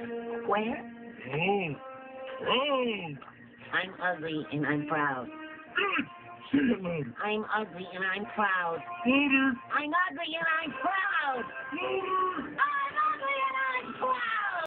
Where? Oh. Oh. I'm ugly and I'm proud. Good. Say it louder. I'm ugly and I'm proud. Louder. I'm ugly and I'm proud. Louder.